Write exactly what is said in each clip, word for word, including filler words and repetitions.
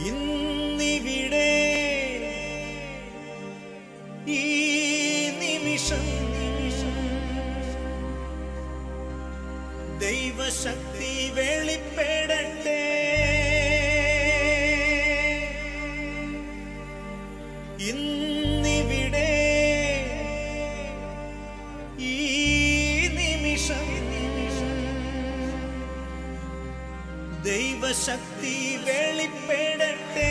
ഇന്നിവിടെ ഈ നിമിഷം ദൈവശക്തി വെളിപ്പെടട്ടെ. ഇന്നിവിടെ ഈ നിമിഷം ദൈവശക്തി വെളിപ്പെടട്ടെ.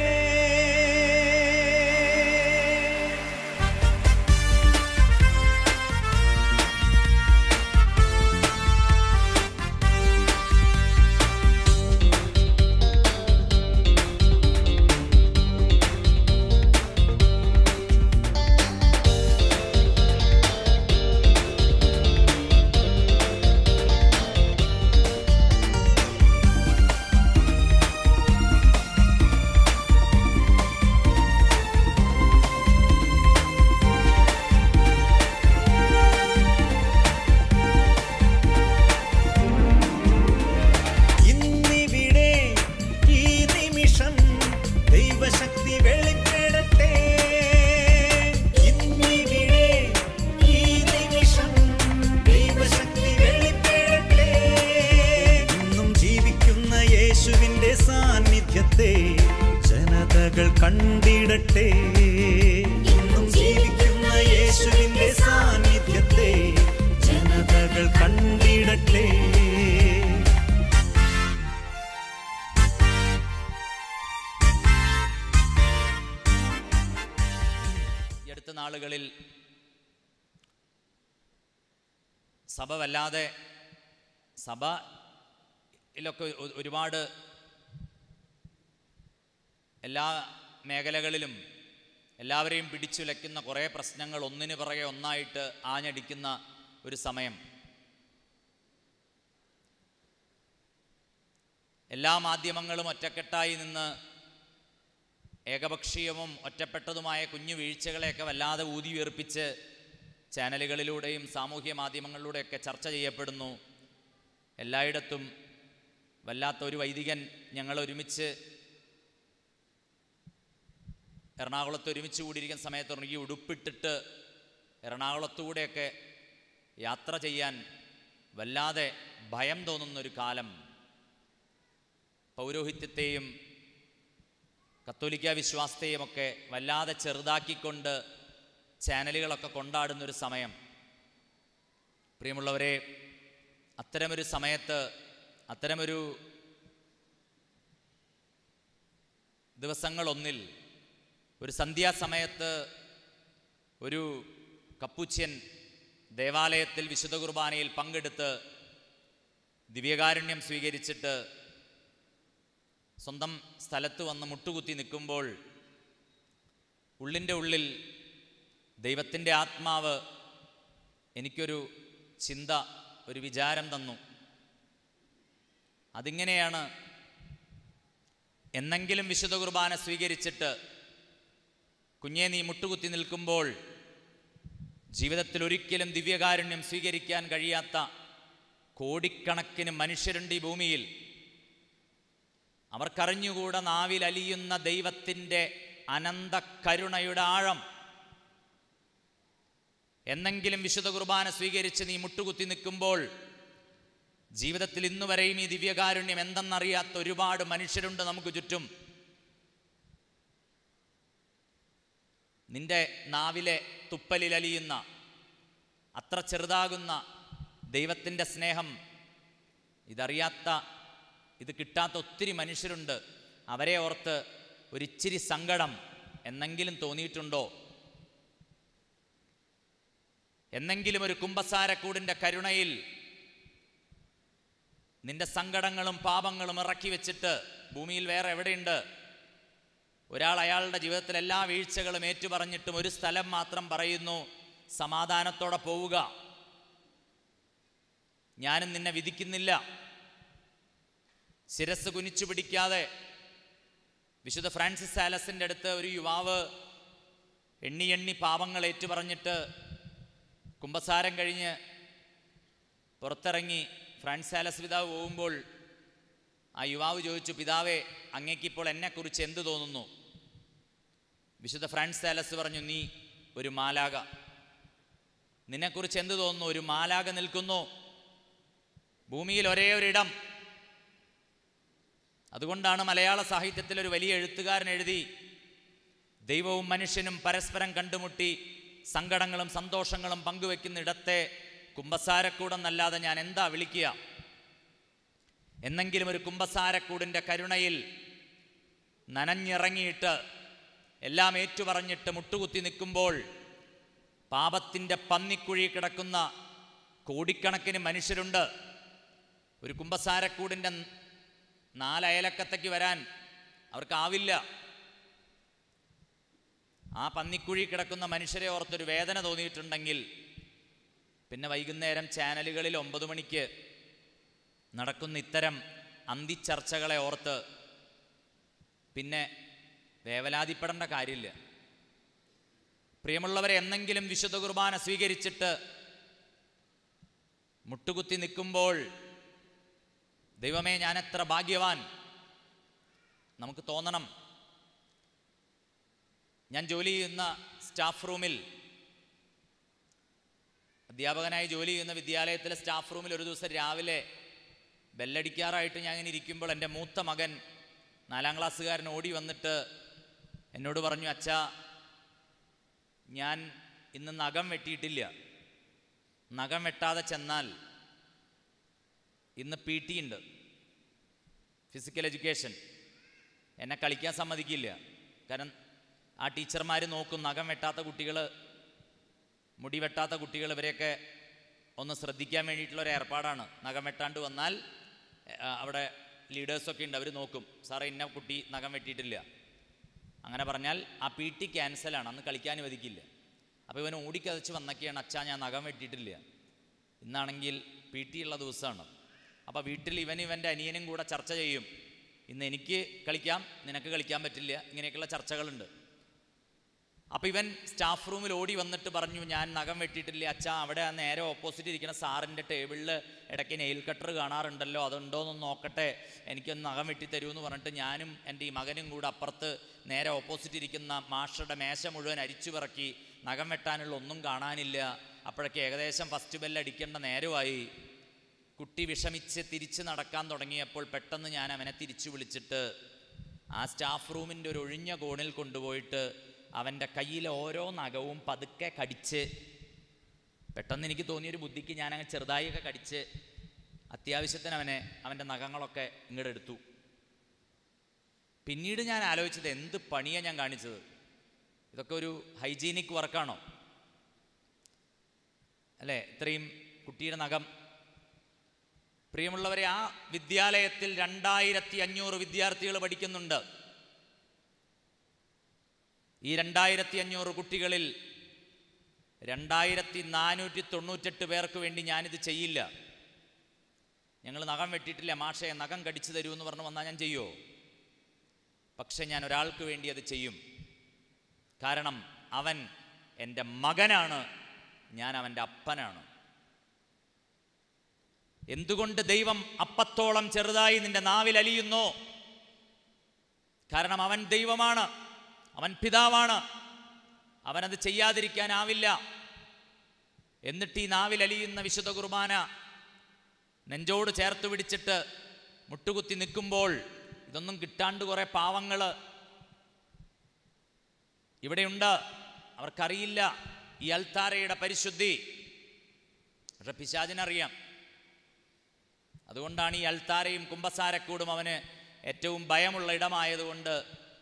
ജനതകൾ കണ്ടിടട്ടെ. ഇന്നും ജീവിക്കുന്ന യേശുവിന്റെ സാന്നിധ്യത്തെ ജനതകൾ കണ്ടിടട്ടെ. ഈ അടുത്ത നാളുകളിൽ സഭ വല്ലാതെ സഭയിലൊക്കെ ഒരുപാട് എല്ലാ മേഖലകളിലും എല്ലാവരെയും പിടിച്ചുലയ്ക്കുന്ന കുറേ പ്രശ്നങ്ങൾ ഒന്നിനു പുറകെ ഒന്നായിട്ട് ആഞ്ഞടിക്കുന്ന ഒരു സമയം. എല്ലാ മാധ്യമങ്ങളും ഒറ്റക്കെട്ടായി നിന്ന് ഏകപക്ഷീയവും ഒറ്റപ്പെട്ടതുമായ കുഞ്ഞു വീഴ്ചകളെയൊക്കെ വല്ലാതെ ഊതി ഉയർപ്പിച്ച് ചാനലുകളിലൂടെയും സാമൂഹ്യ മാധ്യമങ്ങളിലൂടെയൊക്കെ ചർച്ച ചെയ്യപ്പെടുന്നു. എല്ലായിടത്തും വല്ലാത്ത ഒരു വൈദികൻ ഞങ്ങൾ ഒരുമിച്ച് എറണാകുളത്ത് ഒരുമിച്ച് കൂടിയിരിക്കുന്ന സമയത്ത് ഈ ഉടുപ്പിട്ടിട്ട് എറണാകുളത്തൂടെയൊക്കെ യാത്ര ചെയ്യാൻ വല്ലാതെ ഭയം തോന്നുന്നൊരു കാലം. പൗരോഹിത്യത്തെയും കത്തോലിക്ക വിശ്വാസത്തെയും ഒക്കെ വല്ലാതെ ചെറുതാക്കിക്കൊണ്ട് ചാനലുകളൊക്കെ കൊണ്ടാടുന്നൊരു സമയം. പ്രിയമുള്ളവരെ, അത്തരമൊരു സമയത്ത് അത്തരമൊരു ദിവസങ്ങളൊന്നിൽ ഒരു സന്ധ്യാസമയത്ത് ഒരു കപ്പുച്യൻ ദേവാലയത്തിൽ വിശുദ്ധ കുർബാനയിൽ പങ്കെടുത്ത് ദിവ്യകാരുണ്യം സ്വീകരിച്ചിട്ട് സ്വന്തം സ്ഥലത്ത് വന്ന് മുട്ടുകുത്തി നിൽക്കുമ്പോൾ ഉള്ളിൻ്റെ ഉള്ളിൽ ദൈവത്തിൻ്റെ ആത്മാവ് എനിക്കൊരു ചിന്ത, ഒരു വിചാരം തന്നു. അതിങ്ങനെയാണ്: എന്നെങ്കിലും വിശുദ്ധ കുർബാന സ്വീകരിച്ചിട്ട് കുഞ്ഞെ നീ മുട്ടുകുത്തി നിൽക്കുമ്പോൾ ജീവിതത്തിൽ ഒരിക്കലും ദിവ്യകാരുണ്യം സ്വീകരിക്കാൻ കഴിയാത്ത കോടിക്കണക്കിന് മനുഷ്യരുണ്ട് ഈ ഭൂമിയിൽ. അവർക്കറിഞ്ഞുകൂടെ നാവിൽ അലിയുന്ന ദൈവത്തിൻ്റെ അനന്ത കരുണയുടെ ആഴം. എന്നെങ്കിലും വിശുദ്ധ കുർബാന സ്വീകരിച്ച് നീ മുട്ടുകുത്തി നിൽക്കുമ്പോൾ ജീവിതത്തിൽ ഇന്നുവരെയും ഈ ദിവ്യകാരുണ്യം എന്തെന്നറിയാത്ത ഒരുപാട് മനുഷ്യരുണ്ട് നമുക്ക് ചുറ്റും. നിന്റെ നാവിലെ തുപ്പലിൽ അലിയുന്ന, അത്ര ചെറുതാകുന്ന ദൈവത്തിൻ്റെ സ്നേഹം ഇതറിയാത്ത, ഇത് കിട്ടാത്ത ഒത്തിരി മനുഷ്യരുണ്ട്. അവരെ ഓർത്ത് ഒരിച്ചിരി സങ്കടം എന്നെങ്കിലും തോന്നിയിട്ടുണ്ടോ? എന്നെങ്കിലും ഒരു കുമ്പസാരക്കൂടിൻ്റെ കരുണയിൽ നിന്റെ സങ്കടങ്ങളും പാപങ്ങളും ഇറക്കി വെച്ചിട്ട് ഭൂമിയിൽ വേറെ എവിടെയുണ്ട്? ഒരാൾ അയാളുടെ ജീവിതത്തിൽ എല്ലാ വീഴ്ചകളും ഏറ്റുപറഞ്ഞിട്ടും ഒരു സ്ഥലം മാത്രം പറയുന്നു: സമാധാനത്തോടെ പോവുക, ഞാനും നിന്നെ വിധിക്കുന്നില്ല. ശിരസ് കുനിച്ചു പിടിക്കാതെ വിശുദ്ധ ഫ്രാൻസിസ് സാലസിൻ്റെ അടുത്ത് ഒരു യുവാവ് എണ്ണി എണ്ണി പാപങ്ങൾ ഏറ്റുപറഞ്ഞിട്ട് കുമ്പസാരം കഴിഞ്ഞ് പുറത്തിറങ്ങി ഫ്രാൻസ് സാലസ് പിതാവ് പോകുമ്പോൾ ആ യുവാവ് ചോദിച്ചു, പിതാവേ, അങ്ങേക്കിപ്പോൾ എന്നെക്കുറിച്ച് എന്ത് തോന്നുന്നു? വിശുദ്ധ ഫ്രാൻസ് സാലസ് പറഞ്ഞു, നീ ഒരു മാലാക. നിന്നെക്കുറിച്ച് എന്ത് തോന്നുന്നു? ഒരു മാലാക നിൽക്കുന്നു ഭൂമിയിൽ, ഒരേ ഒരിടം. അതുകൊണ്ടാണ് മലയാള സാഹിത്യത്തിൽ ഒരു വലിയ എഴുത്തുകാരൻ എഴുതി, ദൈവവും മനുഷ്യനും പരസ്പരം കണ്ടുമുട്ടി സങ്കടങ്ങളും സന്തോഷങ്ങളും പങ്കുവെക്കുന്ന ഇടത്തെ കുമ്പസാരക്കൂടെന്നല്ലാതെ ഞാൻ എന്താ വിളിക്കുക? എന്നെങ്കിലും ഒരു കുമ്പസാരക്കൂടിൻ്റെ കരുണയിൽ നനഞ്ഞിറങ്ങിയിട്ട് എല്ലാം ഏറ്റുപറഞ്ഞിട്ട് മുട്ടുകുത്തി നിൽക്കുമ്പോൾ പാപത്തിൻ്റെ പന്നിക്കുഴി കിടക്കുന്ന കോടിക്കണക്കിന് മനുഷ്യരുണ്ട്. ഒരു കുമ്പസാരക്കൂടിൻ്റെ നാലയലക്കത്തേക്ക് വരാൻ അവർക്കാവില്ല. ആ പന്നിക്കുഴി കിടക്കുന്ന മനുഷ്യരെ ഓർത്തൊരു വേദന തോന്നിയിട്ടുണ്ടെങ്കിൽ പിന്നെ വൈകുന്നേരം ചാനലുകളിൽ ഒമ്പത് മണിക്ക് നടക്കുന്ന ഇത്തരം അന്തിച്ചർച്ചകളെ ഓർത്ത് പിന്നെ വേവലാതിപ്പെടേണ്ട കാര്യമില്ല. പ്രിയമുള്ളവരെ, എന്നെങ്കിലും വിശുദ്ധ കുർബാന സ്വീകരിച്ചിട്ട് മുട്ടുകുത്തി നിൽക്കുമ്പോൾ ദൈവമേ, ഞാൻ എത്ര ഭാഗ്യവാൻ നമുക്ക് തോന്നണം. ഞാൻ ജോലി ചെയ്യുന്ന സ്റ്റാഫ് റൂമിൽ, അധ്യാപകനായി ജോലി ചെയ്യുന്ന വിദ്യാലയത്തിലെ സ്റ്റാഫ് റൂമിൽ ഒരു ദിവസം രാവിലെ ബെല്ലടിക്കാറായിട്ട് ഞാൻ ഇങ്ങനെ ഇരിക്കുമ്പോൾ എൻ്റെ മൂത്ത മകൻ, നാലാം ക്ലാസ്സുകാരൻ, ഓടി വന്നിട്ട് എന്നോട് പറഞ്ഞു, അച്ഛാ, ഞാൻ ഇന്ന് നഖം വെട്ടിയിട്ടില്ല. നഖം വെട്ടാതെ ചെന്നാൽ ഇന്ന് പി ടി ഉണ്ട്, ഫിസിക്കൽ എഡ്യൂക്കേഷൻ. എന്നെ കളിക്കാൻ സമ്മതിക്കില്ല. കാരണം ആ ടീച്ചർമാർ നോക്കും, നഖം വെട്ടാത്ത കുട്ടികൾ, മുടി വെട്ടാത്ത കുട്ടികൾ, ഇവരെയൊക്കെ ഒന്ന് ശ്രദ്ധിക്കാൻ വേണ്ടിയിട്ടുള്ളൊരു ഏർപ്പാടാണ്. നഖം വെട്ടാണ്ട് വന്നാൽ അവിടെ ലീഡേഴ്സൊക്കെ ഉണ്ട്, അവർ നോക്കും, സാറേ ഇന്ന കുട്ടി നഖം വെട്ടിയിട്ടില്ല. അങ്ങനെ പറഞ്ഞാൽ ആ പി ടി ക്യാൻസലാണ്, അന്ന് കളിക്കാൻ അനുവദിക്കില്ല. അപ്പോൾ ഇവൻ ഓടിക്കതച്ച് വന്നൊക്കെയാണ്, അച്ഛാ ഞാൻ നഖം വെട്ടിയിട്ടില്ല, ഇന്നാണെങ്കിൽ പി ടി ഉള്ള ദിവസമാണ്. അപ്പോൾ വീട്ടിൽ ഇവൻ ഇവൻ്റെ അനിയനും കൂടെ ചർച്ച ചെയ്യും, ഇന്ന് എനിക്ക് കളിക്കാം, നിനക്ക് കളിക്കാൻ പറ്റില്ല, ഇങ്ങനെയൊക്കെയുള്ള ചർച്ചകളുണ്ട്. അപ്പോൾ ഇവൻ സ്റ്റാഫ് റൂമിൽ ഓടി വന്നിട്ട് പറഞ്ഞു, ഞാൻ നഖം വെട്ടിയിട്ടില്ല അച്ഛാ, അവിടെ ആ നേരെ ഓപ്പോസിറ്റ് ഇരിക്കുന്ന സാറിൻ്റെ ടേബിളിൽ ഇടയ്ക്ക് നെയിൽ കട്ടർ കാണാറുണ്ടല്ലോ, അതുണ്ടോയെന്ന് നോക്കട്ടെ, എനിക്കൊന്ന് നഖം വെട്ടി തരുമെന്ന് പറഞ്ഞിട്ട് ഞാനും എൻ്റെ ഈ മകനും കൂടെ അപ്പുറത്ത് നേരെ ഓപ്പോസിറ്റ് ഇരിക്കുന്ന മാഷറുടെ മേശ മുഴുവൻ അരിച്ചു പിറക്കി, നഖം വെട്ടാനുള്ള ഒന്നും കാണാനില്ല. അപ്പോഴൊക്കെ ഏകദേശം ഫസ്റ്റ് ബെല്ലടിക്കേണ്ട നേരമായി. കുട്ടി വിഷമിച്ച് തിരിച്ച് നടക്കാൻ തുടങ്ങിയപ്പോൾ പെട്ടെന്ന് ഞാൻ അവനെ തിരിച്ചു വിളിച്ചിട്ട് ആ സ്റ്റാഫ് റൂമിൻ്റെ ഒരു ഒഴിഞ്ഞ കോണിൽ കൊണ്ടുപോയിട്ട് അവൻ്റെ കയ്യിലെ ഓരോ നഖവും പതുക്കെ കടിച്ച്, പെട്ടെന്ന് എനിക്ക് തോന്നിയൊരു ബുദ്ധിക്ക് ഞാനങ്ങ് ചെറുതായൊക്കെ കടിച്ച് അത്യാവശ്യത്തിന് അവനെ അവൻ്റെ നഖങ്ങളൊക്കെ ഇങ്ങോട്ട് എടുത്തു. പിന്നീട് ഞാൻ ആലോചിച്ചത്, എന്ത് പണിയാണ് ഞാൻ കാണിച്ചത്? ഇതൊക്കെ ഒരു ഹൈജീനിക് വർക്കാണോ അല്ലേ? ഇത്രയും കുട്ടിയുടെ നഖം. പ്രിയമുള്ളവരെ, ആ വിദ്യാലയത്തിൽ രണ്ടായിരത്തി അഞ്ഞൂറ് വിദ്യാർത്ഥികൾ പഠിക്കുന്നുണ്ട്. ഈ രണ്ടായിരത്തി അഞ്ഞൂറ് കുട്ടികളിൽ രണ്ടായിരത്തി നാനൂറ്റി തൊണ്ണൂറ്റെട്ട് പേർക്ക് വേണ്ടി ഞാനിത് ചെയ്യില്ല. ഞങ്ങൾ നഖം വെട്ടിയിട്ടില്ല മാഷേ, നഖം കടിച്ചു തരുമെന്ന് പറഞ്ഞു വന്നാൽ ഞാൻ ചെയ്യുമോ? പക്ഷെ ഞാൻ ഒരാൾക്ക് വേണ്ടി അത് ചെയ്യും. കാരണം അവൻ എൻ്റെ മകനാണ്, ഞാൻ അവൻ്റെ അപ്പനാണ്. എന്തുകൊണ്ട് ദൈവം അപ്പത്തോളം ചെറുതായി നിന്റെ നാവിൽ അലിയുന്നു? കാരണം അവൻ ദൈവമാണ്, അവൻ പിതാവാണ്, അവനത് ചെയ്യാതിരിക്കാനാവില്ല. എന്നിട്ട് ഈ നാവിൽ അലിയുന്ന വിശുദ്ധ കുർബാന നെഞ്ചോട് ചേർത്ത് പിടിച്ചിട്ട് മുട്ടുകുത്തി നിൽക്കുമ്പോൾ ഇതൊന്നും കിട്ടാണ്ട് കുറേ പാവങ്ങൾ ഇവിടെയുണ്ട്. അവർക്കറിയില്ല ഈ അൽത്താരയുടെ പരിശുദ്ധി, പക്ഷെ പിശാചിനറിയാം. അതുകൊണ്ടാണ് ഈ അൽത്താരയും കുമ്പസാരക്കൂടും അവന് ഏറ്റവും ഭയമുള്ള ഇടമായതുകൊണ്ട്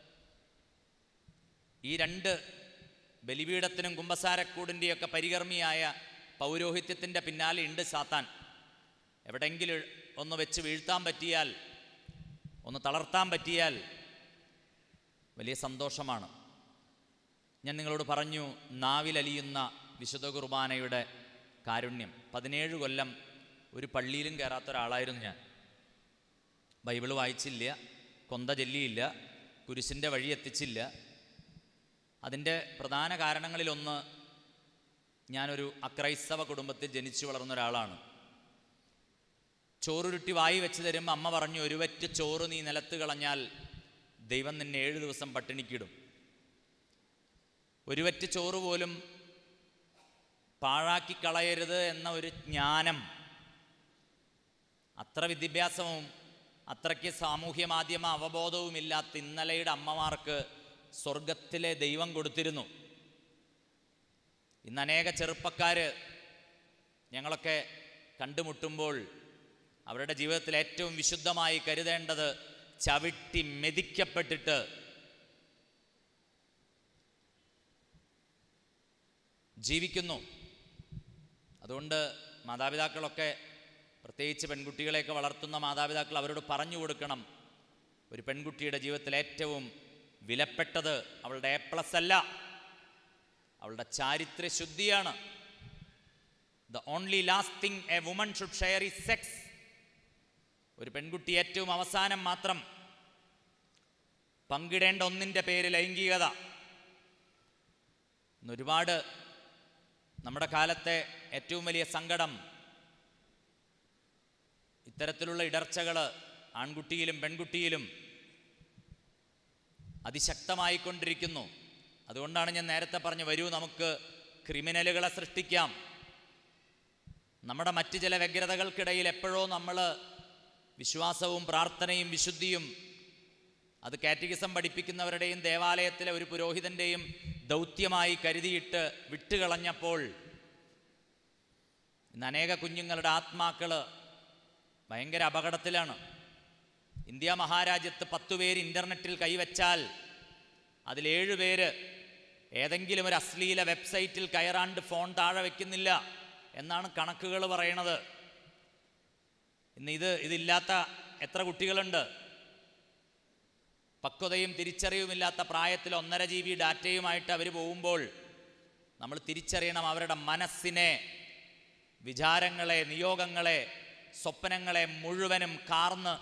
ഈ രണ്ട് ബലിപീഠത്തിനും കുമ്പസാരക്കൂടിൻ്റെയൊക്കെ പരികർമ്മിയായ പൗരോഹിത്യത്തിൻ്റെ പിന്നാലെ ഉണ്ട് സാത്താൻ. എവിടെയെങ്കിലും ഒന്ന് വെച്ച് വീഴ്ത്താൻ പറ്റിയാൽ, ഒന്ന് തളർത്താൻ പറ്റിയാൽ വലിയ സന്തോഷമാണ്. ഞാൻ നിങ്ങളോട് പറഞ്ഞു, നാവിലലിയുന്ന വിശുദ്ധ കുർബാനയുടെ കാരുണ്യം. പതിനേഴ് കൊല്ലം ഒരു പള്ളിയിലും കയറാത്ത ഒരാളായിരുന്നു ഞാൻ. ബൈബിള് വായിച്ചില്ല, കൊന്ത ചൊല്ലിയില്ല, കുരിശിൻ്റെ വഴി എത്തിച്ചില്ല. അതിൻ്റെ പ്രധാന കാരണങ്ങളിലൊന്ന്, ഞാനൊരു അക്രൈസ്തവ കുടുംബത്തിൽ ജനിച്ചു വളർന്ന ഒരാളാണ്. ചോറുരുട്ടി വായി വെച്ച് തരുമ്പോൾ അമ്മ പറഞ്ഞു, ഒരു വറ്റ് ചോറ് നീ നിലത്ത് കളഞ്ഞാൽ ദൈവം നിന്നെ ഏഴ് ദിവസം പട്ടിണിക്കിടും. ഒരു വറ്റ് ചോറ് പോലും പാഴാക്കി കളയരുത് എന്ന ഒരു ജ്ഞാനം, അത്ര വിദ്യാഭ്യാസവും അത്രയ്ക്ക് സാമൂഹ്യ മാധ്യമ അവബോധവുമില്ലാത്ത ഇന്നലെയുടെ അമ്മമാർക്ക് സ്വർഗത്തിലെ ദൈവം കൊടുത്തിരുന്നു. ഇന്ന് അനേക ചെറുപ്പക്കാർ ഞങ്ങളൊക്കെ കണ്ടുമുട്ടുമ്പോൾ അവരുടെ ജീവിതത്തിൽ ഏറ്റവും വിശുദ്ധമായി കരുതേണ്ടത് ചവിട്ടി മെതിക്കപ്പെട്ടിട്ട് ജീവിക്കുന്നു. അതുകൊണ്ട് മാതാപിതാക്കളൊക്കെ, പ്രത്യേകിച്ച് പെൺകുട്ടികളെയൊക്കെ വളർത്തുന്ന മാതാപിതാക്കൾ അവരോട് പറഞ്ഞു കൊടുക്കണം, ഒരു പെൺകുട്ടിയുടെ ജീവിതത്തിൽ ഏറ്റവും വിലപ്പെട്ടത് അവളുടെ എ പ്ലസ് അല്ല, അവളുടെ ചാരിത്ര ശുദ്ധിയാണ്. The only last thing a woman should share is sex. ഒരു പെൺകുട്ടി ഏറ്റവും അവസാനം മാത്രം പങ്കിടേണ്ട ഒന്നിൻ്റെ പേര് ലൈംഗികത. ഇന്നൊരുപാട് നമ്മുടെ കാലത്തെ ഏറ്റവും വലിയ സങ്കടം ഇത്തരത്തിലുള്ള ഇടർച്ചകൾ ആൺകുട്ടിയിലും പെൺകുട്ടിയിലും അതിശക്തമായിക്കൊണ്ടിരിക്കുന്നു. അതുകൊണ്ടാണ് ഞാൻ നേരത്തെ പറഞ്ഞു, വരൂ നമുക്ക് ക്രിമിനലുകളെ സൃഷ്ടിക്കാം. നമ്മുടെ മറ്റ് ചില വ്യഗ്രതകൾക്കിടയിൽ എപ്പോഴോ നമ്മൾ വിശ്വാസവും പ്രാർത്ഥനയും വിശുദ്ധിയും അത് കാറ്റഗിസം പഠിപ്പിക്കുന്നവരുടെയും ദേവാലയത്തിലെ ഒരു പുരോഹിതൻ്റെയും ദൗത്യമായി കരുതിയിട്ട് വിട്ടുകളഞ്ഞപ്പോൾ ഇന്ന് അനേക കുഞ്ഞുങ്ങളുടെ ആത്മാക്കൾ ഭയങ്കര അപകടത്തിലാണ്. ഇന്ത്യ മഹാരാജ്യത്ത് പത്തു പേര് ഇൻ്റർനെറ്റിൽ കൈവച്ചാൽ അതിലേഴു പേര് ഏതെങ്കിലും ഒരു അശ്ലീല വെബ്സൈറ്റിൽ കയറാണ്ട് ഫോൺ താഴെ വയ്ക്കുന്നില്ല എന്നാണ് കണക്കുകൾ പറയണത്. ഇന്ന് ഇത് ഇതില്ലാത്ത എത്ര കുട്ടികളുണ്ട്? പക്വതയും തിരിച്ചറിവുമില്ലാത്ത പ്രായത്തിൽ ഒന്നര ജി ബി ഡാറ്റയുമായിട്ട് അവർ പോകുമ്പോൾ നമ്മൾ തിരിച്ചറിയണം, അവരുടെ മനസ്സിനെ, വിചാരങ്ങളെ, നിയോഗങ്ങളെ, സ്വപ്നങ്ങളെ മുഴുവനും കാർന്ന്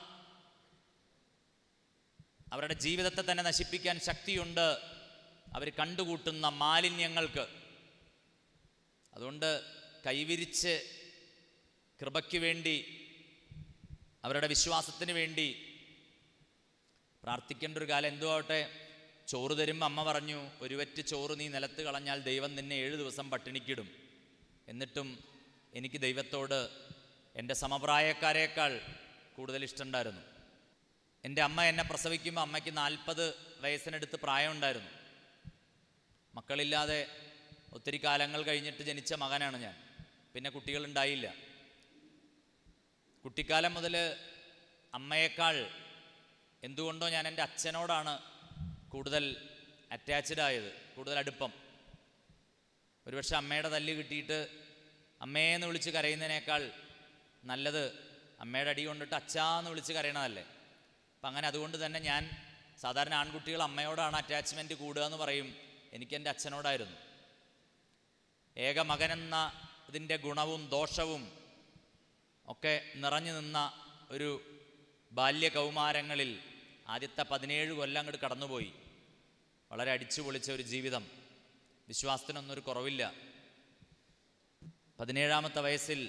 അവരുടെ ജീവിതത്തെ തന്നെ നശിപ്പിക്കാൻ ശക്തിയുണ്ട് അവർ കണ്ടുകൂട്ടുന്ന മാലിന്യങ്ങൾക്ക്. അതുകൊണ്ട് കൈവിരിച്ച് കൃപയ്ക്ക് വേണ്ടി, അവരുടെ വിശ്വാസത്തിന് വേണ്ടി പ്രാർത്ഥിക്കേണ്ട ഒരു കാലം. എന്തോ ആവട്ടെ, ചോറ് തരുമ്പോൾ അമ്മ പറഞ്ഞു, ഒരു വറ്റ് ചോറ് നീ നിലത്ത് കളഞ്ഞാൽ ദൈവം നിന്നെ ഏഴ് ദിവസം പട്ടിണിക്കിടും. എന്നിട്ടും എനിക്ക് ദൈവത്തോട് എൻ്റെ സമപ്രായക്കാരേക്കാൾ കൂടുതൽ ഇഷ്ടമുണ്ടായിരുന്നു. എൻ്റെ അമ്മ എന്നെ പ്രസവിക്കുമ്പോൾ അമ്മയ്ക്ക് നാൽപ്പത് വയസ്സിനടുത്ത് പ്രായമുണ്ടായിരുന്നു. മക്കളില്ലാതെ ഒത്തിരി കാലങ്ങൾ കഴിഞ്ഞിട്ട് ജനിച്ച മകനാണ് ഞാൻ. പിന്നെ കുട്ടികളുണ്ടായില്ല. കുട്ടിക്കാലം മുതൽ അമ്മയേക്കാൾ എന്തുകൊണ്ടോ ഞാൻ എൻ്റെ അച്ഛനോടാണ് കൂടുതൽ അറ്റാച്ച്ഡ് ആയത്, കൂടുതൽ അടുപ്പം. ഒരുപക്ഷെ അമ്മയുടെ തല്ല് കിട്ടിയിട്ട് അമ്മയെന്ന് വിളിച്ച് കരയുന്നതിനേക്കാൾ നല്ലത് അമ്മയുടെ അടി കൊണ്ടിട്ട് അച്ഛാന്ന് വിളിച്ച് കരയണതല്ലേ. അപ്പം അങ്ങനെ അതുകൊണ്ട് തന്നെ ഞാൻ, സാധാരണ ആൺകുട്ടികൾ അമ്മയോടാണ് അറ്റാച്ച്മെൻറ്റ് കൂടുക എന്ന് പറയും, എനിക്കെൻ്റെ അച്ഛനോടായിരുന്നു. ഏക മകനെന്ന ഇതിൻ്റെ ഗുണവും ദോഷവും ഒക്കെ നിറഞ്ഞു നിന്ന ഒരു ബാല്യ കൗമാരങ്ങളിൽ ആദ്യത്തെ പതിനേഴ് കൊല്ലം അങ്ങോട്ട് കടന്നുപോയി. വളരെ അടിച്ചു പൊളിച്ച ഒരു ജീവിതം, വിശ്വാസത്തിനൊന്നൊരു കുറവില്ല. പതിനേഴാമത്തെ വയസ്സിൽ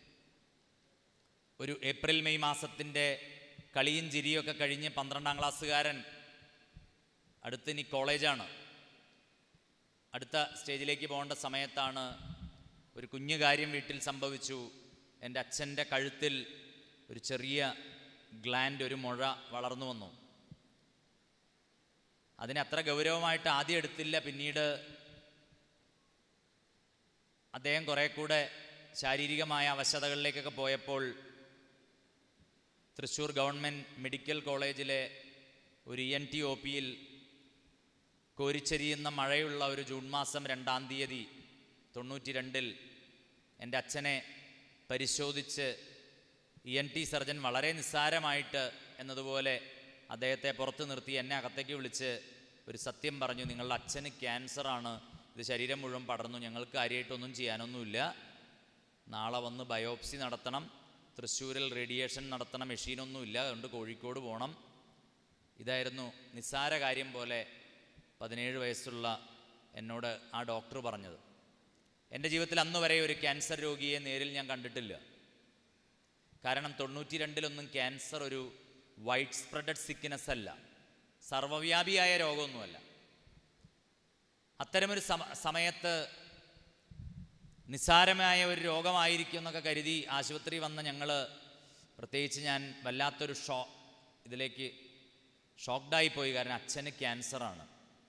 ഒരു ഏപ്രിൽ മെയ് മാസത്തിൻ്റെ കളിയും ചിരിയൊക്കെ കഴിഞ്ഞ് പന്ത്രണ്ടാം ക്ലാസ്സുകാരൻ, അടുത്തിനി കോളേജാണ്, അടുത്ത സ്റ്റേജിലേക്ക് പോകേണ്ട സമയത്താണ് ഒരു കുഞ്ഞു കാര്യം വീട്ടിൽ സംഭവിച്ചു. എൻ്റെ അച്ഛൻ്റെ കഴുത്തിൽ ഒരു ചെറിയ ഗ്ലാൻഡ്, ഒരു മുഴ വളർന്നു വന്നു. അതിനെ അത്ര ഗൗരവമായിട്ട് ആദ്യം എടുത്തില്ല. പിന്നീട് അദ്ദേഹം കുറേ കൂടെ ശാരീരികമായ അവശതകളിലേക്കൊക്കെ പോയപ്പോൾ തൃശ്ശൂർ ഗവൺമെൻറ് മെഡിക്കൽ കോളേജിലെ ഒരു ഇ എൻ ടി ഒ പിയിൽ കോരിച്ചെരിയുന്ന മഴയുള്ള ഒരു ജൂൺ മാസം രണ്ടാം തീയതി തൊണ്ണൂറ്റി രണ്ടിൽ എൻ്റെ അച്ഛനെ പരിശോധിച്ച് ഇ എൻ ടി സർജൻ വളരെ നിസ്സാരമായിട്ട് എന്നതുപോലെ അദ്ദേഹത്തെ പുറത്ത് നിർത്തി എന്നെ അകത്തേക്ക് വിളിച്ച് ഒരു സത്യം പറഞ്ഞു, നിങ്ങളുടെ അച്ഛന് ക്യാൻസറാണ്, ഇത് ശരീരം മുഴുവൻ പടർന്നു, ഞങ്ങൾക്ക് കാര്യമായിട്ടൊന്നും ചെയ്യാനൊന്നുമില്ല, നാളെ വന്ന് ബയോപ്സി നടത്തണം, തൃശ്ശൂരിൽ റേഡിയേഷൻ നടത്തണം, മെഷീനൊന്നുമില്ല, അതുകൊണ്ട് കോഴിക്കോട് പോകണം. ഇതായിരുന്നു നിസ്സാര കാര്യം പോലെ പതിനേഴ് വയസ്സുള്ള എന്നോട് ആ ഡോക്ടർ പറഞ്ഞത്. എൻ്റെ ജീവിതത്തിൽ അന്ന് വരെ ഒരു ക്യാൻസർ രോഗിയെ നേരിൽ ഞാൻ കണ്ടിട്ടില്ല. കാരണം തൊണ്ണൂറ്റി രണ്ടിലൊന്നും ക്യാൻസർ ഒരു വൈഡ് സ്പ്രെഡഡ് സിക്നെസ് അല്ല, സർവ്വവ്യാപിയായ രോഗമൊന്നുമല്ല. അത്തരമൊരു സമ സമയത്ത് നിസ്സാരമായ ഒരു രോഗമായിരിക്കും എന്നൊക്കെ കരുതി ആശുപത്രി വന്ന ഞങ്ങൾ, പ്രത്യേകിച്ച് ഞാൻ വല്ലാത്തൊരു ഷോ ഇതിലേക്ക് ഷോക്ക്ഡായിപ്പോയി. കാരണം അച്ഛന് ക്യാൻസറാണ്.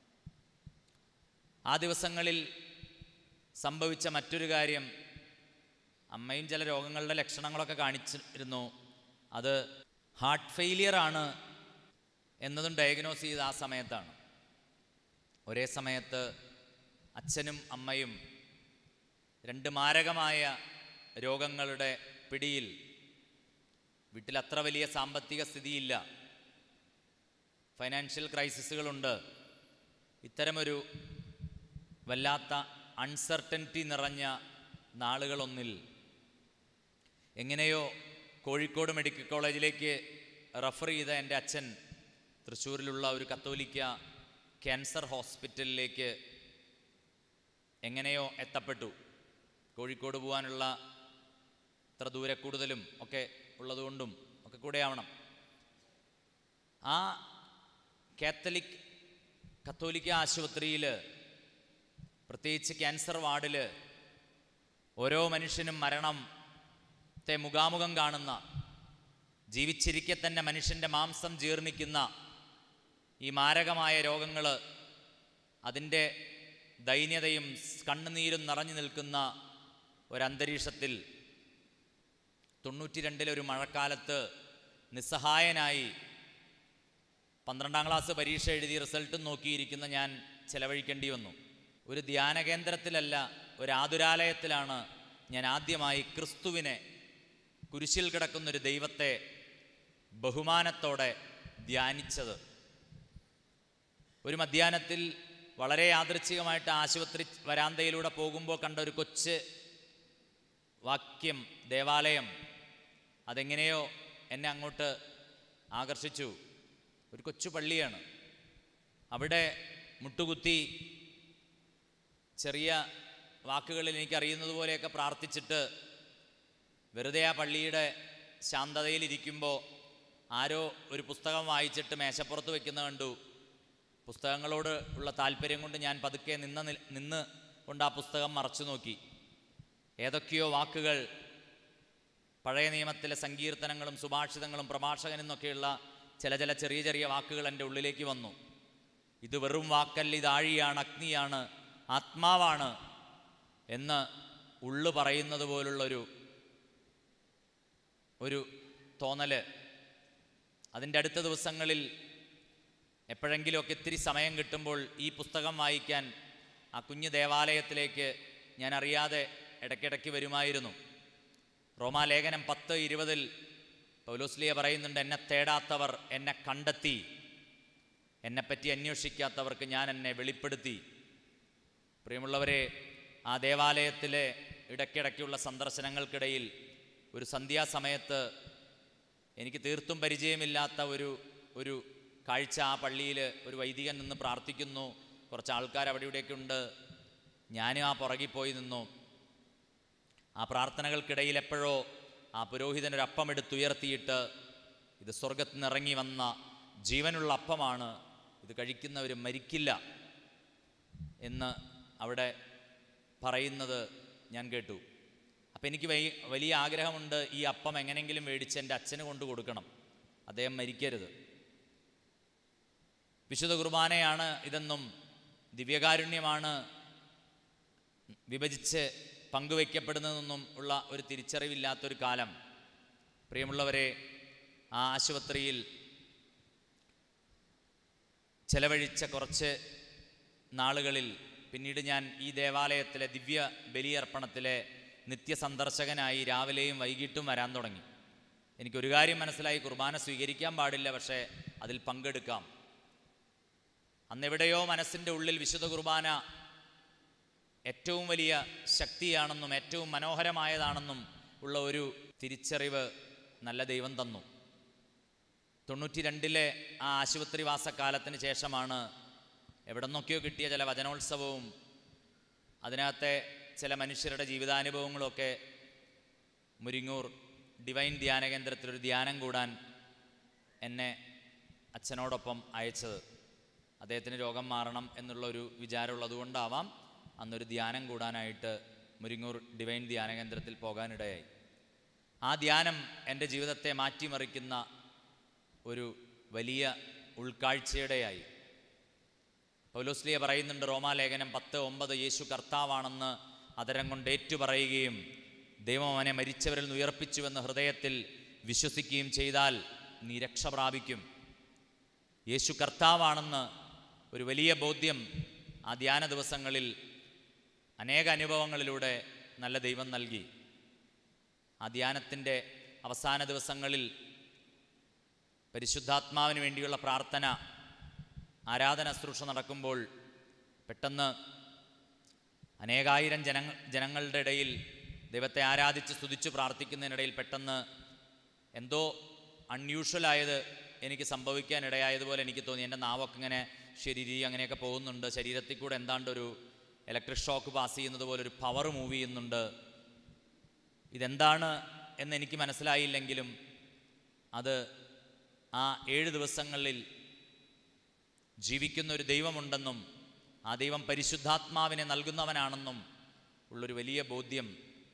ആ ദിവസങ്ങളിൽ സംഭവിച്ച മറ്റൊരു കാര്യം, അമ്മയും ചില രോഗങ്ങളുടെ ലക്ഷണങ്ങളൊക്കെ കാണിച്ചിരുന്നു. അത് ഹാർട്ട് ഫെയിലിയർ ആണ് എന്നതും ഡയഗ്നോസ് ചെയ്ത് ആ സമയത്താണ്. ഒരേ സമയത്ത് അച്ഛനും അമ്മയും രണ്ട് മാരകമായ രോഗങ്ങളുടെ പിടിയിൽ. വീട്ടിൽ അത്ര വലിയ സാമ്പത്തിക സ്ഥിതിയില്ല, ഫൈനാൻഷ്യൽ ക്രൈസിസുകളുണ്ട്. ഇത്തരമൊരു വല്ലാത്ത അൺസർട്ടനിറ്റി നിറഞ്ഞ നാളുകളൊന്നിൽ എങ്ങനെയോ കോഴിക്കോട് മെഡിക്കൽ കോളേജിലേക്ക് റഫർ ചെയ്ത എൻ്റെ അച്ഛൻ തൃശ്ശൂരിലുള്ള ഒരു കത്തോലിക്ക ക്യാൻസർ ഹോസ്പിറ്റലിലേക്ക് എങ്ങനെയോ എത്തപ്പെട്ടു. കോഴിക്കോട് പോകാനുള്ള ഇത്ര ദൂരെ കൂടുതലും ഒക്കെ ഉള്ളതുകൊണ്ടും ഒക്കെ കൂടെ ആവണം. ആ കാത്തലിക് കത്തോലിക്ക ആശുപത്രിയിൽ, പ്രത്യേകിച്ച് ക്യാൻസർ വാർഡിൽ, ഓരോ മനുഷ്യനും മരണത്തെ മുഖാമുഖം കാണുന്ന, ജീവിച്ചിരിക്കെ തന്നെ മനുഷ്യൻ്റെ മാംസം ജീർണിക്കുന്ന ഈ മാരകമായ രോഗങ്ങൾ, അതിൻ്റെ ദൈന്യതയും കണ്ണുനീരും നിറഞ്ഞു നിൽക്കുന്ന ഒരന്തരീക്ഷത്തിൽ തൊണ്ണൂറ്റി രണ്ടിലൊരു മഴക്കാലത്ത് നിസ്സഹായനായി പന്ത്രണ്ടാം ക്ലാസ് പരീക്ഷ എഴുതി റിസൾട്ടും നോക്കിയിരിക്കുന്ന ഞാൻ ചെലവഴിക്കേണ്ടി വന്നു. ഒരു ധ്യാന കേന്ദ്രത്തിലല്ല, ഒരു ആതുരാലയത്തിലാണ് ഞാൻ ആദ്യമായി ക്രിസ്തുവിനെ, കുരിശിൽ കിടക്കുന്നൊരു ദൈവത്തെ ബഹുമാനത്തോടെ ധ്യാനിച്ചത്. ഒരു മധ്യാഹ്നത്തിൽ വളരെ യാദൃച്ഛികമായിട്ട് ആശുപത്രി വരാന്തയിലൂടെ പോകുമ്പോൾ കണ്ട ഒരു കൊച്ച് വാക്യം, ദേവാലയം, അതെങ്ങനെയോ എന്നെ അങ്ങോട്ട് ആകർഷിച്ചു. ഒരു കൊച്ചു പള്ളിയാണ്. അവിടെ മുട്ടുകുത്തി ചെറിയ വാക്കുകളിൽ എനിക്കറിയുന്നത് പോലെയൊക്കെ പ്രാർത്ഥിച്ചിട്ട് വെറുതെ ആ പള്ളിയുടെ ശാന്തതയിലിരിക്കുമ്പോൾ ആരോ ഒരു പുസ്തകം വായിച്ചിട്ട് മേശപ്പുറത്ത് വയ്ക്കുന്ന കണ്ടു. പുസ്തകങ്ങളോട് ഉള്ള താല്പര്യം കൊണ്ട് ഞാൻ പതുക്കെ നിന്ന് നിന്ന് കൊണ്ട് ആ പുസ്തകം മറച്ചു നോക്കി. ഏതൊക്കെയോ വാക്കുകൾ, പഴയ നിയമത്തിലെ സങ്കീർത്തനങ്ങളും സുഭാഷിതങ്ങളും പ്രഭാഷകനെന്നൊക്കെയുള്ള ചില ചില ചെറിയ ചെറിയ വാക്കുകൾ എൻ്റെ ഉള്ളിലേക്ക് വന്നു. ഇത് വെറും വാക്കല്ല, ഇത് ആഴിയാണ്, അഗ്നിയാണ്, ആത്മാവാണ് എന്ന് ഉള്ളു പറയുന്നത് പോലുള്ളൊരു ഒരു തോന്നൽ. അതിൻ്റെ അടുത്ത ദിവസങ്ങളിൽ എപ്പോഴെങ്കിലുമൊക്കെ ഇത്തിരി സമയം കിട്ടുമ്പോൾ ഈ പുസ്തകം വായിക്കാൻ ആ കുഞ്ഞു ദേവാലയത്തിലേക്ക് ഞാൻ അറിയാതെ ഇടയ്ക്കിടയ്ക്ക് വരുമായിരുന്നു. റോമാലേഖനം പത്ത് ഇരുപതിൽ പൗലോസ്ലീഹ പറയുന്നുണ്ട്, എന്നെ തേടാത്തവർ എന്നെ കണ്ടെത്തി, എന്നെപ്പറ്റി അന്വേഷിക്കാത്തവർക്ക് ഞാൻ എന്നെ വെളിപ്പെടുത്തി. പ്രിയമുള്ളവരെ, ആ ദേവാലയത്തിലെ ഇടയ്ക്കിടയ്ക്കുള്ള സന്ദർശനങ്ങൾക്കിടയിൽ ഒരു സന്ധ്യാസമയത്ത് എനിക്ക് തീർത്തും പരിചയമില്ലാത്ത ഒരു ഒരു കാഴ്ച. ആ പള്ളിയിൽ ഒരു വൈദികൻ നിന്ന് പ്രാർത്ഥിക്കുന്നു, കുറച്ച് ആൾക്കാർ അവിടെ ഇവിടെയൊക്കെ ഉണ്ട്. ഞാനും ആ പുറകിൽ പോയി നിന്നു. ആ പ്രാർത്ഥനകൾക്കിടയിൽ എപ്പോഴോ ആ പുരോഹിതനൊരു അപ്പം എടുത്തുയർത്തിയിട്ട്, ഇത് സ്വർഗത്തിൽ നിന്ന് ഇറങ്ങി വന്ന ജീവനുള്ള അപ്പമാണ്, ഇത് കഴിക്കുന്നവർ മരിക്കില്ല എന്ന് അവിടെ പറയുന്നത് ഞാൻ കേട്ടു. അപ്പം എനിക്ക് വലിയ ആഗ്രഹമുണ്ട്, ഈ അപ്പം എങ്ങനെയെങ്കിലും മേടിച്ച് എൻ്റെ അച്ഛന് കൊണ്ട് കൊടുക്കണം, അദ്ദേഹം മരിക്കരുത്. വിശുദ്ധ കുർബാനയാണ് ഇതെന്നും ദിവ്യകാരുണ്യമാണ് വിഭജിച്ച് പങ്കുവയ്ക്കപ്പെടുന്നതെന്നും ഉള്ള ഒരു തിരിച്ചറിവില്ലാത്തൊരു കാലം. പ്രിയമുള്ളവരെ, ആ ആശുപത്രിയിൽ ചെലവഴിച്ച കുറച്ച് നാളുകളിൽ പിന്നീട് ഞാൻ ഈ ദേവാലയത്തിലെ ദിവ്യ ബലിയർപ്പണത്തിലെ നിത്യസന്ദർശകനായി രാവിലെയും വൈകിട്ടും വരാൻ തുടങ്ങി. എനിക്കൊരു കാര്യം മനസ്സിലായി, കുർബാന സ്വീകരിക്കാൻ പാടില്ല, പക്ഷേ അതിൽ പങ്കെടുക്കാം. അന്നെവിടെയോ മനസ്സിൻ്റെ ഉള്ളിൽ വിശുദ്ധ കുർബാന ഏറ്റവും വലിയ ശക്തിയാണെന്നും ഏറ്റവും മനോഹരമായതാണെന്നും ഉള്ള ഒരു തിരിച്ചറിവ് നല്ല ദൈവം തന്നു. തൊണ്ണൂറ്റി രണ്ടിലെ ആ ആശുപത്രി വാസക്കാലത്തിന് ശേഷമാണ് എവിടെ നിന്നൊക്കെയോ കിട്ടിയ ചില വചനോത്സവവും അതിനകത്തെ ചില മനുഷ്യരുടെ ജീവിതാനുഭവങ്ങളൊക്കെ മുരിങ്ങൂർ ഡിവൈൻ ധ്യാന കേന്ദ്രത്തിലൊരു ധ്യാനം കൂടാൻ എന്നെ അച്ഛനോടൊപ്പം അയച്ചത്. അദ്ദേഹത്തിന് രോഗം മാറണം എന്നുള്ളൊരു വിചാരമുള്ളതുകൊണ്ടാവാം അന്നൊരു ധ്യാനം കൂടാനായിട്ട് മുരിങ്ങൂർ ഡിവൈൻ ധ്യാന കേന്ദ്രത്തിൽ പോകാനിടയായി. ആ ധ്യാനം എൻ്റെ ജീവിതത്തെ മാറ്റിമറിക്കുന്ന ഒരു വലിയ ഉൾക്കാഴ്ചയുടെയായി. പൗലോസ്ലീഹ പറയുന്നുണ്ട് റോമാലേഖനം പത്ത് ഒമ്പത്, യേശു കർത്താവാണെന്ന് അതരം കൊണ്ട് ഏറ്റുപറയുകയും ദൈവം അവനെ മരിച്ചവരിൽ നിന്ന് ഉയർപ്പിച്ചുവെന്ന് ഹൃദയത്തിൽ വിശ്വസിക്കുകയും ചെയ്താൽ നീ രക്ഷ പ്രാപിക്കും. യേശു കർത്താവാണെന്ന് ഒരു വലിയ ബോധ്യം ആ ധ്യാന ദിവസങ്ങളിൽ അനേക അനുഭവങ്ങളിലൂടെ നല്ല ദൈവം നൽകി. ആ ധ്യാനത്തിൻ്റെ അവസാന ദിവസങ്ങളിൽ പരിശുദ്ധാത്മാവിന് വേണ്ടിയുള്ള പ്രാർത്ഥന, ആരാധന ശുശ്രൂഷ നടക്കുമ്പോൾ പെട്ടെന്ന് അനേകായിരം ജന ജനങ്ങളുടെ ഇടയിൽ ദൈവത്തെ ആരാധിച്ച് സ്തുതിച്ച് പ്രാർത്ഥിക്കുന്നതിനിടയിൽ പെട്ടെന്ന് എന്തോ അൺയൂഷ്വലായത് എനിക്ക് സംഭവിക്കാനിടയായതുപോലെ എനിക്ക് തോന്നി. എൻ്റെ നാവൊക്കെ ഇങ്ങനെ ശരീരി അങ്ങനെയൊക്കെ പോകുന്നുണ്ട്. ശരീരത്തിൽ കൂടെ എന്താണ്ടൊരു ഇലക്ട്രിക് ഷോക്ക് പാസ് ചെയ്യുന്നത് പോലെ ഒരു പവർ മൂവ് ചെയ്യുന്നുണ്ട്. ഇതെന്താണ് എന്ന് എനിക്ക് മനസ്സിലായില്ലെങ്കിലും അത് ആ ഏഴ് ദിവസങ്ങളിൽ ജീവിക്കുന്ന ഒരു ദൈവമുണ്ടെന്നും ആ ദൈവം പരിശുദ്ധാത്മാവിനെ നൽകുന്നവനാണെന്നും ഉള്ളൊരു വലിയ ബോധ്യം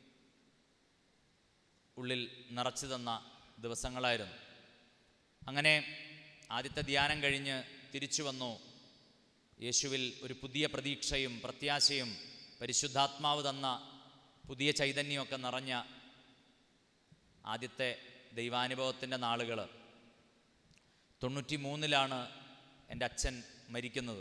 ഉള്ളിൽ നിറച്ചു തന്ന ദിവസങ്ങളായിരുന്നു. അങ്ങനെ ആദ്യത്തെ ധ്യാനം കഴിഞ്ഞ് തിരിച്ചു വന്നു. യേശുവിൽ ഒരു പുതിയ പ്രതീക്ഷയും പ്രത്യാശയും പരിശുദ്ധാത്മാവ് തന്ന പുതിയ ചൈതന്യമൊക്കെ നിറഞ്ഞ ആദ്യത്തെ ദൈവാനുഭവത്തിൻ്റെ നാളുകൾ. തൊണ്ണൂറ്റി മൂന്നിലാണ് എൻ്റെ അച്ഛൻ മരിക്കുന്നത്.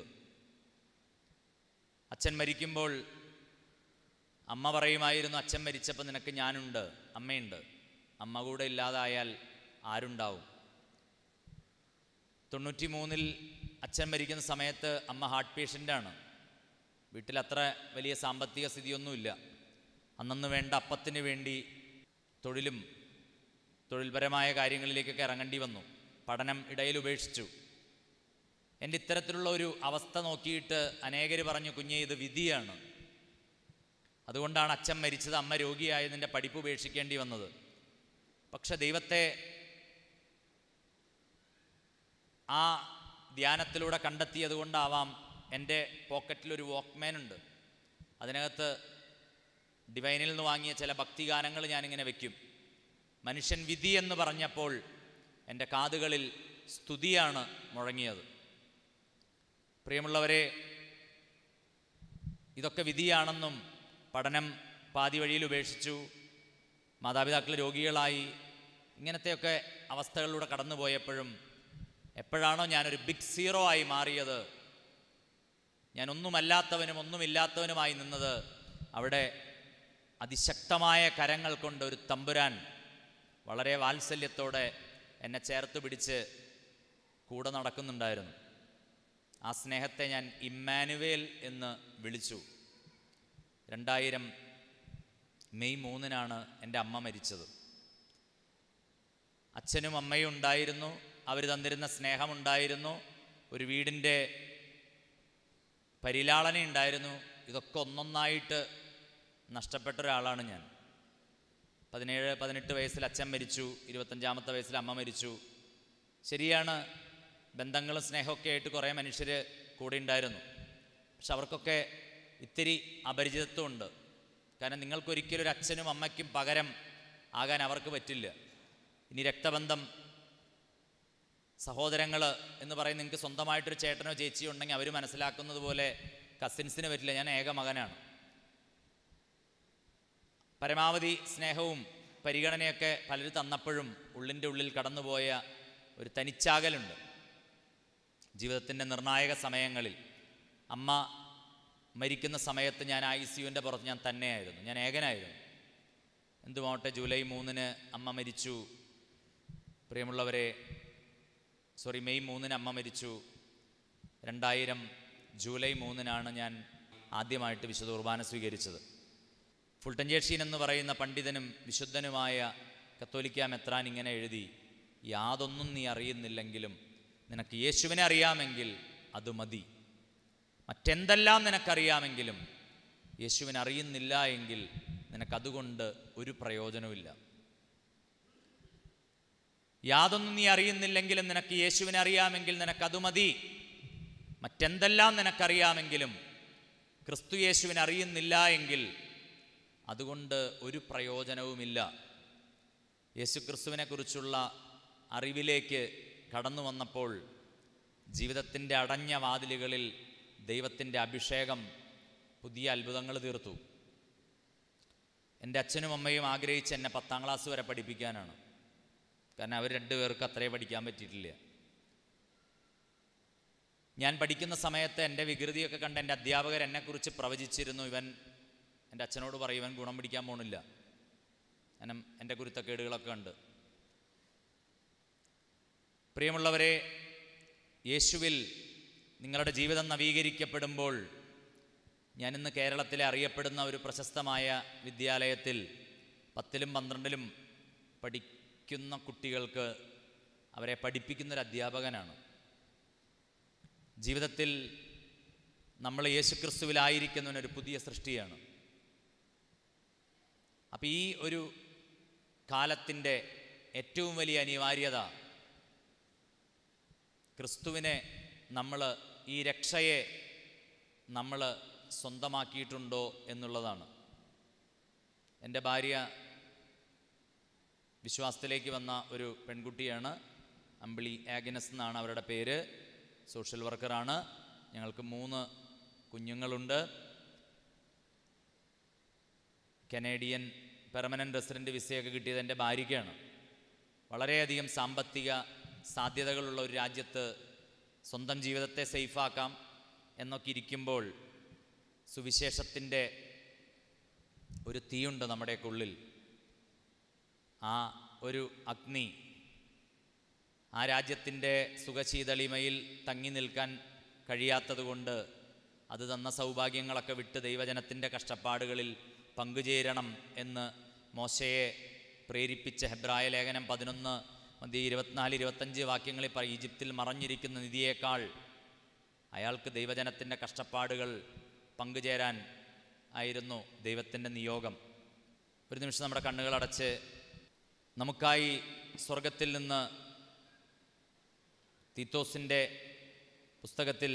അച്ഛൻ മരിക്കുമ്പോൾ അമ്മ പറയുമായിരുന്നു, അച്ഛൻ മരിച്ചപ്പോൾ നിനക്ക് ഞാനുണ്ട്, അമ്മയുണ്ട്, അമ്മ കൂടെ ഇല്ലാതായാൽ ആരുണ്ടാവും. തൊണ്ണൂറ്റി മൂന്നിൽ അച്ഛൻ മരിക്കുന്ന സമയത്ത് അമ്മ ഹാർട്ട് പേഷ്യൻ്റാണ്. വീട്ടിൽ അത്ര വലിയ സാമ്പത്തിക സ്ഥിതിയൊന്നുമില്ല. അന്നന്ന് വേണ്ട അപ്പത്തിന് വേണ്ടി തൊഴിലും തൊഴിൽപരമായ കാര്യങ്ങളിലേക്കൊക്കെ ഇറങ്ങേണ്ടി വന്നു. പഠനം ഇടയിൽ ഉപേക്ഷിച്ചു. എൻ്റെ ഇത്തരത്തിലുള്ള ഒരു അവസ്ഥ നോക്കിയിട്ട് അനേകർ പറഞ്ഞു, കുഞ്ഞേ ഇത് വിധിയാണ്, അതുകൊണ്ടാണ് അച്ഛൻ മരിച്ചത്, അമ്മ രോഗിയായതിൻ്റെ പഠിപ്പ് ഉപേക്ഷിക്കേണ്ടി വന്നത്. പക്ഷെ ദൈവത്തെ ആ ധ്യാനത്തിലൂടെ കണ്ടെത്തിയത് കൊണ്ടാവാം എൻ്റെ പോക്കറ്റിലൊരു വാക്ക്മാൻ ഉണ്ട്. അതിനകത്ത് ഡിവൈനിൽ നിന്ന് വാങ്ങിയ ചില ഭക്തിഗാനങ്ങൾ ഞാനിങ്ങനെ വയ്ക്കും. മനുഷ്യൻ വിധി എന്ന് പറഞ്ഞപ്പോൾ എൻ്റെ കാതുകളിൽ സ്തുതിയാണ് മുഴങ്ങിയത്. പ്രിയമുള്ളവരെ, ഇതൊക്കെ വിധിയാണെന്നും പഠനം പാതി വഴിയിൽ ഉപേക്ഷിച്ചു, മാതാപിതാക്കൾ രോഗികളായി, ഇങ്ങനത്തെയൊക്കെ അവസ്ഥകളിലൂടെ കടന്നുപോയപ്പോഴും എപ്പോഴാണോ ഞാനൊരു ബിഗ് സീറോ ആയി മാറിയത്, ഞാൻ ഒന്നുമല്ലാത്തവനും ഒന്നുമില്ലാത്തവനുമായി നിന്നത്, അവിടെ അതിശക്തമായ കരങ്ങൾ കൊണ്ട് ഒരു തമ്പുരാൻ വളരെ വാത്സല്യത്തോടെ എന്നെ ചേർത്ത് പിടിച്ച് കൂടെ നടക്കുന്നുണ്ടായിരുന്നു. ആ സ്നേഹത്തെ ഞാൻ ഇമ്മാനുവേൽ എന്ന് വിളിച്ചു. രണ്ടായിരം മെയ് മൂന്നിനാണ് എൻ്റെ അമ്മ മരിച്ചത്. അച്ഛനും അമ്മയും ഉണ്ടായിരുന്നു, അവർ തന്നിരുന്ന സ്നേഹമുണ്ടായിരുന്നു, ഒരു വീടിൻ്റെ പരിലാളന ഉണ്ടായിരുന്നു. ഇതൊക്കെ ഒന്നൊന്നായിട്ട് നഷ്ടപ്പെട്ട ഒരാളാണ് ഞാൻ. പതിനേഴ് പതിനെട്ട് വയസ്സിൽ അച്ഛൻ മരിച്ചു, ഇരുപത്തഞ്ചാമത്തെ വയസ്സിൽ അമ്മ മരിച്ചു. ശരിയാണ്, ബന്ധങ്ങളും സ്നേഹമൊക്കെ ആയിട്ട് കുറേ മനുഷ്യർ കൂടെ ഉണ്ടായിരുന്നു. പക്ഷെ അവർക്കൊക്കെ ഇത്തിരി അപരിചിതത്വമുണ്ട്. കാരണം നിങ്ങൾക്കൊരിക്കലും ഒരു അച്ഛനും അമ്മയ്ക്കും പകരം ആകാൻ അവർക്ക് പറ്റില്ല. ഇനി രക്തബന്ധം, സഹോദരങ്ങൾ എന്ന് പറയും, നിങ്ങൾക്ക് സ്വന്തമായിട്ടൊരു ചേട്ടനോ ചേച്ചിയോ ഉണ്ടെങ്കിൽ അവർ മനസ്സിലാക്കുന്നത് പോലെ കസിൻസിന് പറ്റില്ല. ഞാൻ ഏക മകനാണ്. പരമാവധി സ്നേഹവും പരിഗണനയൊക്കെ പലരും തന്നപ്പോഴും ഉള്ളിൻ്റെ ഉള്ളിൽ കടന്നുപോയ ഒരു തനിച്ചാകലുണ്ട്. ജീവിതത്തിൻ്റെ നിർണായക സമയങ്ങളിൽ അമ്മ മരിക്കുന്ന സമയത്ത് ഞാൻ ഐ സി യുവിൻ്റെ പുറത്ത് ഞാൻ തന്നെയായിരുന്നു, ഞാൻ ഏകനായിരുന്നു. എന്തുമാവട്ടെ, ജൂലൈ മൂന്നിന് അമ്മ മരിച്ചു. പ്രിയമുള്ളവരെ, സോറി മെയ് മൂന്നിന് അമ്മ മരിച്ചു. രണ്ടായിരം ജൂലൈ മൂന്നിനാണ് ഞാൻ ആദ്യമായിട്ട് വിശുദ്ധ കുർബാന സ്വീകരിച്ചത്. ഫുൾട്ടൻജേഷീൻ എന്ന് പറയുന്ന പണ്ഡിതനും വിശുദ്ധനുമായ കത്തോലിക്ക മെത്രാൻ ഇങ്ങനെ എഴുതി, യാതൊന്നും നീ അറിയുന്നില്ലെങ്കിലും നിനക്ക് യേശുവിനെ അറിയാമെങ്കിൽ അത് മതി. മറ്റെന്തെല്ലാം നിനക്കറിയാമെങ്കിലും യേശുവിനെ അറിയുന്നില്ല എങ്കിൽ നിനക്കതുകൊണ്ട് ഒരു പ്രയോജനവുമില്ല. യാതൊന്നും നീ അറിയുന്നില്ലെങ്കിലും നിനക്ക് യേശുവിനെ അറിയാമെങ്കിൽ നിനക്കത് മതി. മറ്റെന്തെല്ലാം നിനക്കറിയാമെങ്കിലും ക്രിസ്തു യേശുവിനെ അറിയുന്നില്ല എങ്കിൽ അതുകൊണ്ട് ഒരു പ്രയോജനവുമില്ല. യേശു ക്രിസ്തുവിനെ കുറിച്ചുള്ള അറിവിലേക്ക് കടന്നു വന്നപ്പോൾ ജീവിതത്തിൻ്റെ അടഞ്ഞ വാതിലുകളിൽ ദൈവത്തിൻ്റെ അഭിഷേകം പുതിയ അത്ഭുതങ്ങൾ തീർത്തു. എൻ്റെ അച്ഛനും അമ്മയും ആഗ്രഹിച്ച് എന്നെ പത്താം ക്ലാസ് വരെ പഠിപ്പിക്കാനാണ്. കാരണം അവർ രണ്ടുപേർക്ക് അത്രേ പഠിക്കാൻ പറ്റിയിട്ടില്ല. ഞാൻ പഠിക്കുന്ന സമയത്ത് എൻ്റെ വികൃതിയൊക്കെ കണ്ട് എൻ്റെ അധ്യാപകർ എന്നെക്കുറിച്ച് പ്രവചിച്ചിരുന്നു, ഇവൻ എൻ്റെ അച്ഛനോട് പറയും ഇവൻ ഗുണം പിടിക്കാൻ പോണില്ല, കാരണം എൻ്റെ കുരുത്തക്കേടുകളൊക്കെ ഉണ്ട്. പ്രിയമുള്ളവരെ, യേശുവിൽ നിങ്ങളുടെ ജീവിതം നവീകരിക്കപ്പെടുമ്പോൾ ഞാനിന്ന് കേരളത്തിലെ അറിയപ്പെടുന്ന ഒരു പ്രശസ്തമായ വിദ്യാലയത്തിൽ പത്തിലും പന്ത്രണ്ടിലും പഠിക്കുന്ന കുട്ടികൾക്ക് അവരെ പഠിപ്പിക്കുന്നൊരു അധ്യാപകനാണ്. ജീവിതത്തിൽ നമ്മൾ യേശുക്രിസ്തുവിലായിരിക്കുന്നവനൊരു പുതിയ സൃഷ്ടിയാണ്. അപ്പം ഈ ഒരു കാലത്തിൻ്റെ ഏറ്റവും വലിയ അനിവാര്യത ക്രിസ്തുവിനെ നമ്മൾ, ഈ രക്ഷയെ നമ്മൾ സ്വന്തമാക്കിയിട്ടുണ്ടോ എന്നുള്ളതാണ്. എൻ്റെ ഭാര്യ വിശ്വാസത്തിലേക്ക് വന്ന ഒരു പെൺകുട്ടിയാണ്. അമ്പിളി ആഗ്നസ് എന്നാണ് അവരുടെ പേര്. സോഷ്യൽ വർക്കറാണ്. ഞങ്ങൾക്ക് മൂന്ന് കുഞ്ഞുങ്ങളുണ്ട്. കനേഡിയൻ പെർമനൻ്റ് റെസിഡൻറ്റ് വിസയൊക്കെ കിട്ടിയത് എൻ്റെ ഭാര്യയ്ക്കാണ്. വളരെയധികം സാമ്പത്തിക സാധ്യതകളുള്ള ഒരു രാജ്യത്ത് സ്വന്തം ജീവിതത്തെ സേഫാക്കാം എന്നൊക്കെ ഇരിക്കുമ്പോൾ സുവിശേഷത്തിൻ്റെ ഒരു തീയുണ്ട് നമ്മുടെയൊക്കെ ഉള്ളിൽ. ആ ഒരു അഗ്നി ആ രാജ്യത്തിൻ്റെ സുഖശീതളിമയിൽ തങ്ങി നിൽക്കാൻ കഴിയാത്തതുകൊണ്ട് അത് തന്ന സൗഭാഗ്യങ്ങളൊക്കെ വിട്ട് ദൈവജനത്തിൻ്റെ കഷ്ടപ്പാടുകളിൽ പങ്കുചേരണം എന്ന് മോശയെ പ്രേരിപ്പിച്ച ഹെബ്രായ ലേഖനം പതിനൊന്ന് മധ്യ ഇരുപത്തിനാല് ഇരുപത്തഞ്ച് വാക്യങ്ങളിൽ പറ ഈജിപ്തിൽ മറഞ്ഞിരിക്കുന്ന നിധിയേക്കാൾ അയാൾക്ക് ദൈവജനത്തിൻ്റെ കഷ്ടപ്പാടുകൾ പങ്കുചേരാൻ ആയിരുന്നു ദൈവത്തിൻ്റെ നിയോഗം. ഒരു നിമിഷം നമ്മുടെ കണ്ണുകളടച്ച് നമുക്കായി സ്വർഗത്തിൽ നിന്ന് തീത്തോസിൻ്റെ പുസ്തകത്തിൽ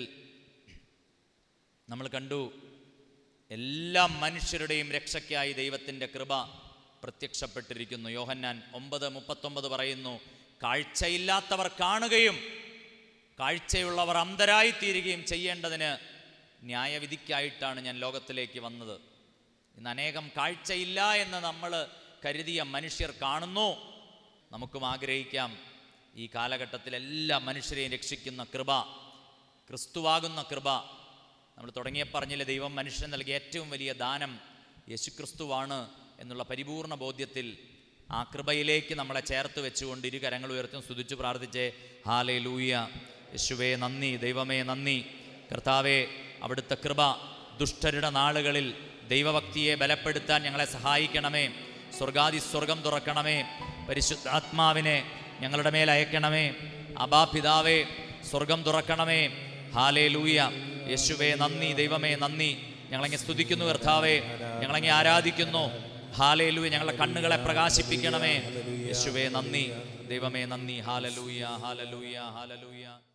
നമ്മൾ കണ്ടു, എല്ലാ മനുഷ്യരുടെയും രക്ഷയ്ക്കായി ദൈവത്തിൻ്റെ കൃപ പ്രത്യക്ഷപ്പെട്ടിരിക്കുന്നു. യോഹന്നാൻ ഒമ്പത് മുപ്പത്തൊമ്പത് പറയുന്നു, കാഴ്ചയില്ലാത്തവർ കാണുകയും കാഴ്ചയുള്ളവർ അന്ധരായിത്തീരുകയും ചെയ്യേണ്ടതിന് ന്യായവിധിക്കായിട്ടാണ് ഞാൻ ലോകത്തിലേക്ക് വന്നത്. ഇന്ന് അനേകം കാഴ്ചയില്ല എന്ന് നമ്മൾ കരുതിയ മനുഷ്യർ കാണുന്നു. നമുക്കും ആഗ്രഹിക്കാം ഈ കാലഘട്ടത്തിൽ എല്ലാ മനുഷ്യരെയും രക്ഷിക്കുന്ന കൃപ, ക്രിസ്തുവാകുന്ന കൃപ. നമ്മൾ തുടങ്ങിയ പറഞ്ഞില്ലേ, ദൈവം മനുഷ്യന് നൽകിയ ഏറ്റവും വലിയ ദാനം യേശുക്രിസ്തുവാണ് എന്നുള്ള പരിപൂർണ ബോധ്യത്തിൽ ആ കൃപയിലേക്ക് നമ്മളെ ചേർത്ത് വെച്ചുകൊണ്ട് ഇരു കരങ്ങൾ ഉയർത്തും സ്തുതിച്ചു പ്രാർത്ഥിച്ചേ. ഹല്ലേലൂയ. യേശുവേ നന്ദി, ദൈവമേ നന്ദി. കർത്താവേ, അവിടുത്തെ കൃപ ദുഷ്ടരുടെ നാളുകളിൽ ദൈവഭക്തിയെ ബലപ്പെടുത്താൻ ഞങ്ങളെ സഹായിക്കണമേ. സ്വർഗാദി സ്വർഗം തുറക്കണമേ. പരിശുദ്ധാത്മാവിനെ ഞങ്ങളുടെ മേൽ അയക്കണമേ. അബാ പിതാവേ, സ്വർഗം തുറക്കണമേ. ഹല്ലേലൂയ. യേശുവേ നന്ദി, ദൈവമേ നന്ദി. ഞങ്ങളങ്ങ് സ്തുതിക്കുന്നു കർത്താവേ, ഞങ്ങളങ്ങ് ആരാധിക്കുന്നു. ഹല്ലേലൂയ. ഞങ്ങളുടെ കണ്ണുകളെ പ്രകാശിപ്പിക്കണമേ. യേശുവേ നന്ദി, ദൈവമേ നന്ദി. Hallelujah, hallelujah, hallelujah.